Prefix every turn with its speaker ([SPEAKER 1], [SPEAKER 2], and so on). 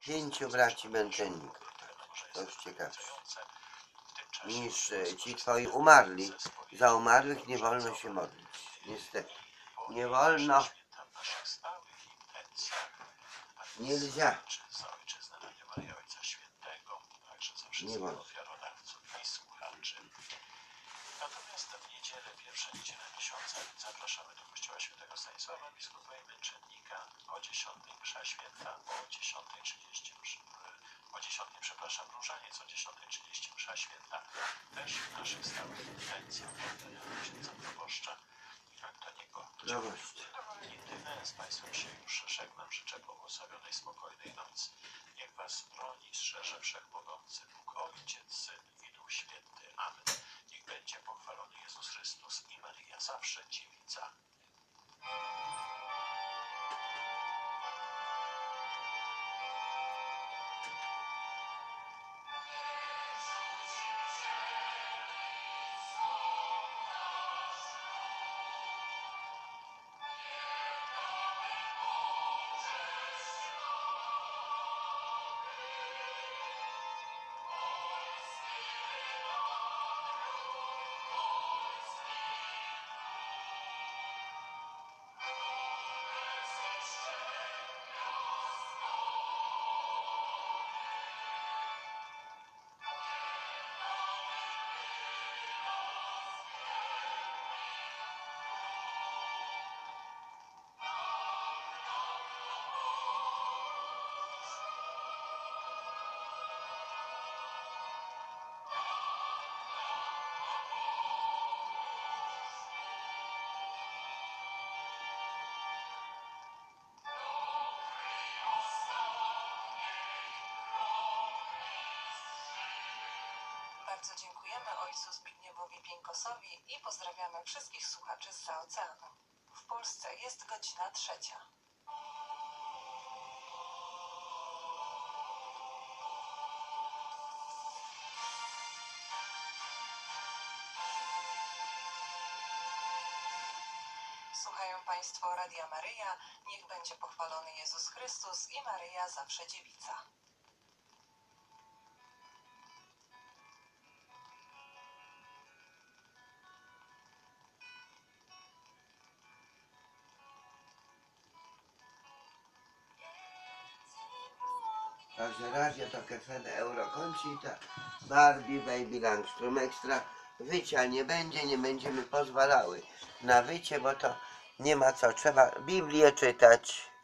[SPEAKER 1] 5 braci męczenników. To już ciekawsze niż ci twoi umarli. Za umarłych nie wolno się modlić. Niestety. Nie wolno. Nельзя. Nie wolno.
[SPEAKER 2] Natomiast w niedzielę, pierwsze niedzielę miesiąca, zapraszamy do kościoła świętego Stanisława, biskupa i męczennika o 10 msza święta, o 10:30 o 10, przepraszam, różaniec, o 10:30 msza święta. Też w naszych stałych intencjach oddania księdza proboszcza Antoniego. Dowolnie tyle, z Państwem się już żegnam, życzę błogosławionej, spokojnej nocy. Niech Was broni, strzeże Wszechmogący Bóg, Ojciec, Syn i Duch Święty. Amen. Niech będzie pochwalony Jezus Chrystus i Maryja, zawsze dziewica.
[SPEAKER 3] Bardzo dziękujemy ojcu Zbigniewowi Pieńkosowi i pozdrawiamy wszystkich słuchaczy zza oceanu. W Polsce jest godzina 3. Słuchają Państwo Radia Maryja. Niech będzie pochwalony Jezus Chrystus i Maryja, zawsze dziewica.
[SPEAKER 1] Także Radio Tok FM Euro Conchita, Barbie, Baby Langstrom Extra. Wycia nie będzie, nie będziemy pozwalały na wycie, bo to nie ma co. Trzeba Biblię czytać.